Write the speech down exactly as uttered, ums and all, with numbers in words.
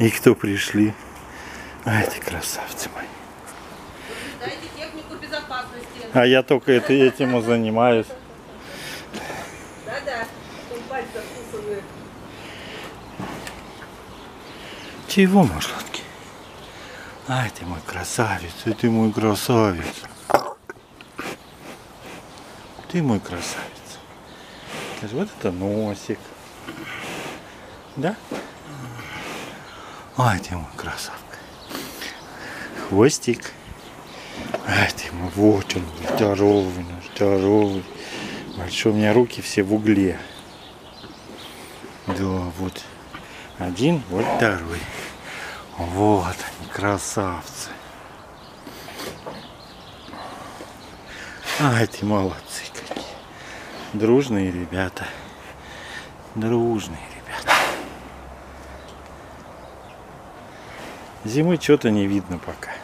И кто пришли? А эти красавцы мои. Дайте технику безопасности. А я только это, этим и занимаюсь. Да-да, пальцы откусанные. Чего, машлатки? Ай, ты мой красавец, и ты мой красавец. Ты мой красавец. Скажи, вот это носик. Да? Ай, ты мой красавка. Хвостик. Ай, ты мой, вот он, здоровый, здоровый. Большой, у меня руки все в угле. Да, вот. Один, вот второй. Вот они, красавцы. Ай, ты молодцы какие. Дружные ребята. Дружные ребята. Зимы что-то не видно пока.